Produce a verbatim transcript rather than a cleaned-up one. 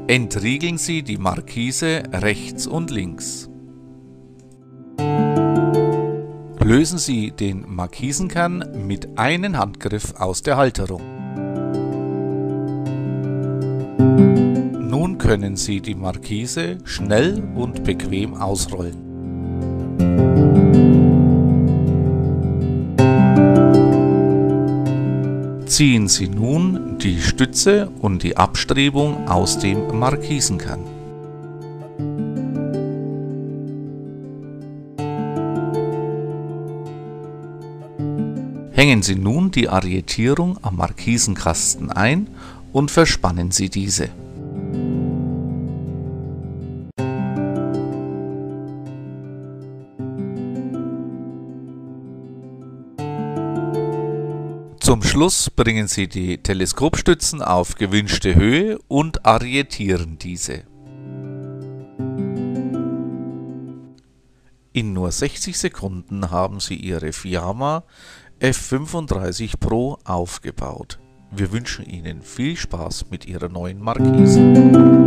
Entriegeln Sie die Markise rechts und links. Lösen Sie den Markisenkern mit einem Handgriff aus der Halterung. Nun können Sie die Markise schnell und bequem ausrollen. Ziehen Sie nun die Stütze und die Abstrebung aus dem Markisenkern. Hängen Sie nun die Arretierung am Markisenkasten ein und verspannen Sie diese. Zum Schluss bringen Sie die Teleskopstützen auf gewünschte Höhe und arretieren diese. In nur sechzig Sekunden haben Sie Ihre Fiamma F fünfunddreißig Pro aufgebaut. Wir wünschen Ihnen viel Spaß mit Ihrer neuen Markise.